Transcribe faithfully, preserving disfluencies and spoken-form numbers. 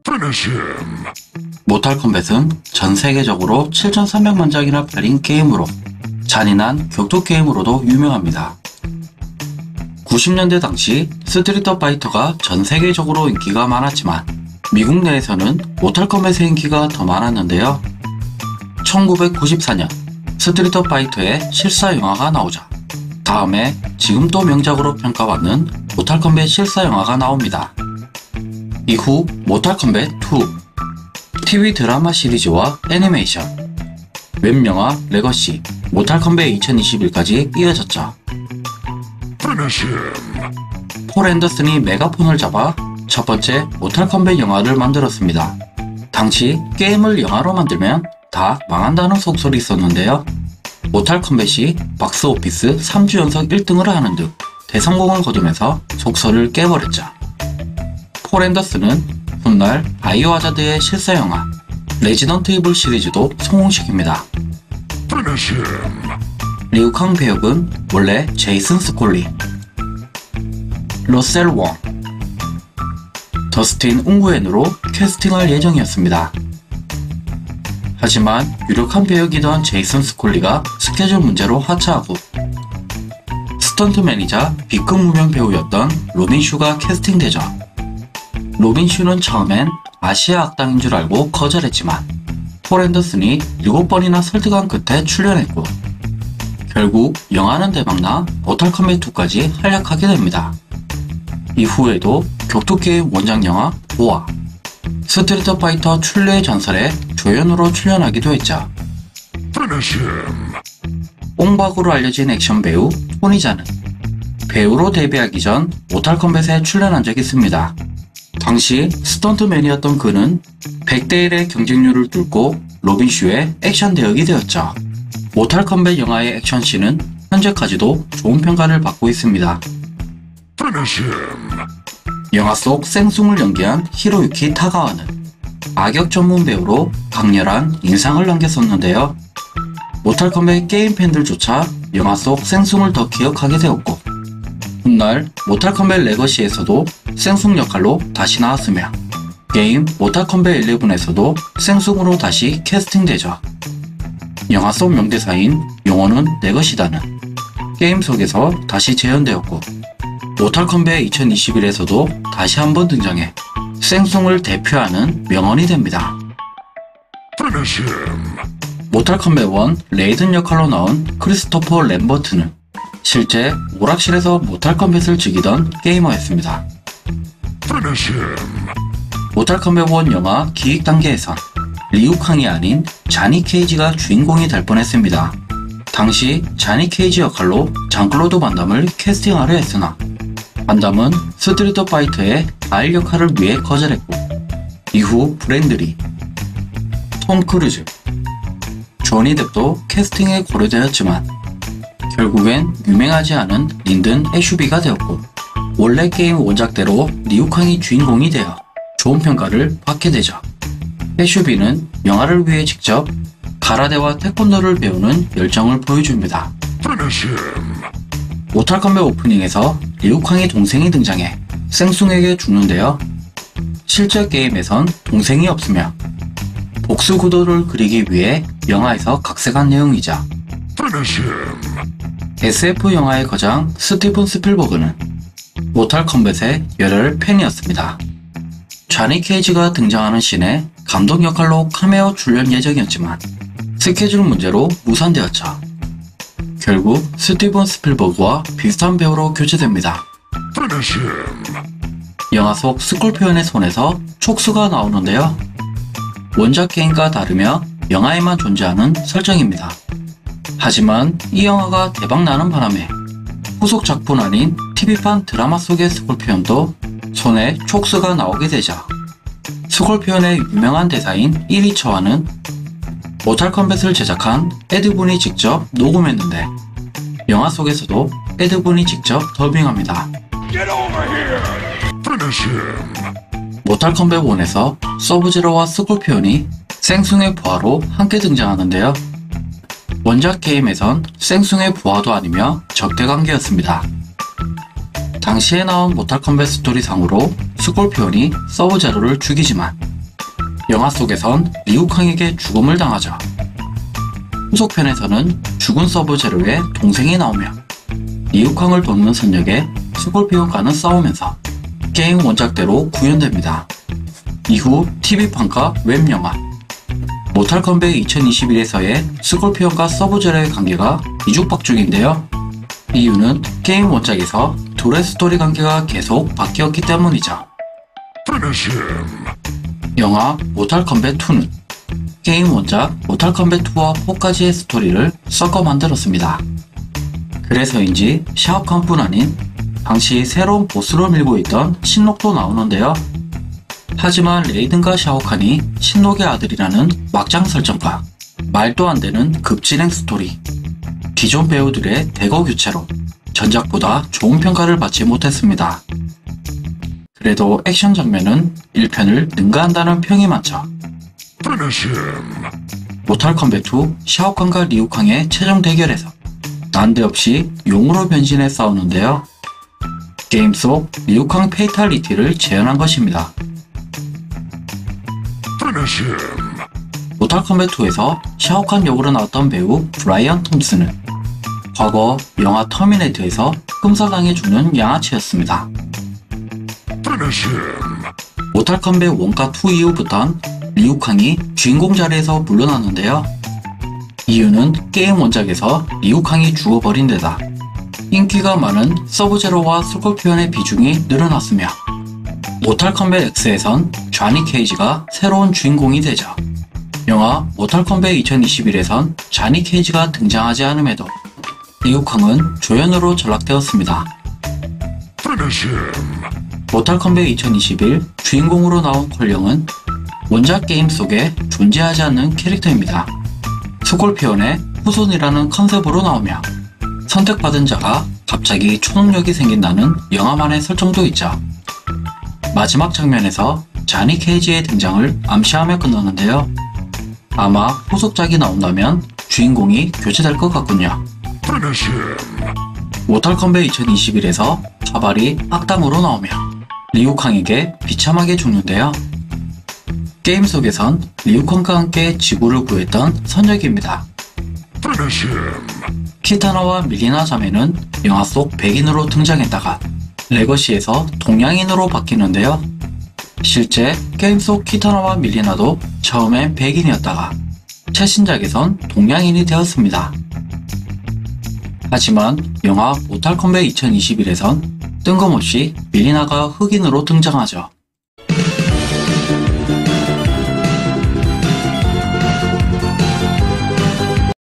모탈 컴뱃은 전 세계적으로 칠천삼백만 장이나 팔린 게임으로 잔인한 격투 게임으로도 유명합니다. 구십 년대 당시 스트리트 파이터가 전 세계적으로 인기가 많았지만 미국 내에서는 모탈 컴뱃의 인기가 더 많았는데요. 천구백구십사 년 스트리트 파이터의 실사 영화가 나오자 다음에 지금 또 명작으로 평가받는 모탈 컴뱃 실사 영화가 나옵니다. 이후 모탈 컴뱃 투, 티비 드라마 시리즈와 애니메이션, 웹영화 레거시, 모탈 컴뱃 이천이십일까지 이어졌죠. 폴 앤더슨이 메가폰을 잡아 첫 번째 모탈 컴뱃 영화를 만들었습니다. 당시 게임을 영화로 만들면 다 망한다는 속설이 있었는데요. 모탈 컴뱃이 박스오피스 삼 주 연속 일 등을 하는 등 대성공을 거두면서 속설을 깨버렸죠. 폴 앤더슨은 훗날 바이오하자드의 실사영화 레지던트 이블 시리즈도 성공시킵니다. 리우캉 배역은 원래 제이슨 스콜리, 러셀 웡, 더스틴 웅구엔으로 캐스팅할 예정이었습니다. 하지만 유력한 배역이던 제이슨 스콜리가 스케줄 문제로 하차하고 스턴트맨이자 B급 무명 배우였던 로빈 슈가 캐스팅되죠. 로빈 슈는 처음엔 아시아 악당인 줄 알고 거절했지만 폴 앤더슨이 일곱 번이나 설득한 끝에 출연했고 결국 영화는 대박나 모탈 컴뱃 투까지 활약하게 됩니다. 이후에도 격투게임 원작 영화 오와 스트리트 파이터 출레의 전설에 조연으로 출연하기도 했죠. 옹박으로 알려진 액션 배우 토니자는 배우로 데뷔하기 전 모탈 컴뱃에 출연한 적이 있습니다. 당시 스턴트맨이었던 그는 백 대 일의 경쟁률을 뚫고 로빈 슈의 액션 대역이 되었죠. 모탈 컴뱃 영화의 액션씬은 현재까지도 좋은 평가를 받고 있습니다. 영화 속 생숭을 연기한 히로유키 타가와는 악역 전문 배우로 강렬한 인상을 남겼었는데요. 모탈 컴뱃 게임 팬들조차 영화 속 생숭을 더 기억하게 되었고 훗날 모탈 컴뱃 레거시에서도 생숭 역할로 다시 나왔으며 게임 모탈 컴뱃 십일에서도 생숭으로 다시 캐스팅되죠. 영화 속 명대사인 영혼은 내 것이다는 게임 속에서 다시 재현되었고 모탈 컴뱃 이천이십일에서도 다시 한번 등장해 생숭을 대표하는 명언이 됩니다. 모탈 컴뱃 일 레이든 역할로 나온 크리스토퍼 램버트는 실제 오락실에서 모탈 컴뱃을 즐기던 게이머였습니다. 모탈 컴뱃 일 영화 기획 단계에선 리우캉이 아닌 자니 케이지가 주인공이 될 뻔했습니다. 당시 자니 케이지 역할로 장클로드 반담을 캐스팅하려 했으나 반담은 스트리트 파이터의 알 역할을 위해 거절했고 이후 브랜드리, 톰 크루즈, 조니 뎁도 캐스팅에 고려되었지만 결국엔 유명하지 않은 린든 애슈비가 되었고 원래 게임 원작대로 리우캉이 주인공이 되어 좋은 평가를 받게 되죠. 애슈비는 영화를 위해 직접 가라데와 태권도를 배우는 열정을 보여줍니다. 모탈 컴뱃 오프닝에서 리우캉의 동생이 등장해 생숭에게 죽는데요. 실제 게임에선 동생이 없으며 복수 구도를 그리기 위해 영화에서 각색한 내용이죠. 에스에프 영화의 거장 스티븐 스필버그는 모탈 컴뱃의 열혈 팬이었습니다. 자니 케이지가 등장하는 씬에 감독 역할로 카메오 출연 예정이었지만 스케줄 문제로 무산되었죠. 결국 스티븐 스필버그와 비슷한 배우로 교체됩니다. 영화 속 스콜피온의 손에서 촉수가 나오는데요. 원작 게임과 다르며 영화에만 존재하는 설정입니다. 하지만 이 영화가 대박나는 바람에 후속 작품 아닌 티비판 드라마 속의 스콜피온도 손에 촉수가 나오게 되죠. 스콜피온의 유명한 대사인 일 위처와는 모탈 컴뱃을 제작한 에드분이 직접 녹음했는데 영화 속에서도 에드분이 직접 더빙합니다. 모탈 컴뱃 일에서 서브제로와 스콜피온이 생숭의 부하로 함께 등장하는데요. 원작 게임에선 생숭의 부하도 아니며 적대관계였습니다. 당시에 나온 모탈 컴뱃 스토리상으로 스콜피온이 서브제로를 죽이지만 영화 속에선 리우캉에게 죽음을 당하죠. 후속편에서는 죽은 서브 제로의 동생이 나오며 리우캉을 돕는 선역에 스콜피온과는 싸우면서 게임 원작대로 구현됩니다. 이후 티비판과 웹영화 모탈 컴뱃 이천이십일에서의 스콜피온과 서브 제로의 관계가 뒤죽박죽인데요. 이유는 게임 원작에서 둘의 스토리 관계가 계속 바뀌었기 때문이죠. 영화 모탈 컴뱃 투는 게임 원작 모탈 컴뱃 투와 포까지의 스토리를 섞어 만들었습니다. 그래서인지 샤오칸뿐 아닌 당시 새로운 보스로 밀고 있던 신록도 나오는데요. 하지만 레이든과 샤오칸이 신록의 아들이라는 막장 설정과 말도 안 되는 급진행 스토리, 기존 배우들의 대거 교체로 전작보다 좋은 평가를 받지 못했습니다. 그래도 액션 장면은 일 편을 능가한다는 평이 많죠. 모탈 컴뱃 투 샤오칸과 리우캉의 최종 대결에서 난데없이 용으로 변신해 싸우는데요. 게임 속 리우캉 페이탈리티를 재현한 것입니다. 모탈 컴뱃 투에서 샤오칸 역으로 나왔던 배우 브라이언 톰슨은 과거 영화 터미네이터에서 끔살당해 죽는 양아치였습니다. 모탈 컴뱃 원과 투 이후부턴 리우캉이 주인공 자리에서 물러났는데요. 이유는 게임 원작에서 리우캉이 죽어버린 데다 인기가 많은 서브제로와 스콜피온의 비중이 늘어났으며 모탈 컴뱃 X에선 쟈니 케이지가 새로운 주인공이 되죠. 영화 모탈 컴뱃 이천이십일에선 쟈니 케이지가 등장하지 않음에도 리우캉은 조연으로 전락되었습니다. 모탈 컴뱃 이천이십일 주인공으로 나온 콜령은 원작 게임 속에 존재하지 않는 캐릭터입니다. 스콜피온의 후손이라는 컨셉으로 나오며 선택받은 자가 갑자기 초능력이 생긴다는 영화만의 설정도 있죠. 마지막 장면에서 쟈니 케이지의 등장을 암시하며 끝나는데요. 아마 후속작이 나온다면 주인공이 교체될 것 같군요. 모탈 컴뱃 이천이십일에서 카발이 악당으로 나오며 리우캉에게 비참하게 죽는데요. 게임 속에선 리우캉과 함께 지구를 구했던 선역입니다. 키타나와 밀리나 자매는 영화 속 백인으로 등장했다가 레거시에서 동양인으로 바뀌는데요. 실제 게임 속 키타나와 밀리나도 처음엔 백인이었다가 최신작에선 동양인이 되었습니다. 하지만 영화 모탈 컴뱃 이천이십일에선 뜬금없이 밀리나가 흑인으로 등장하죠.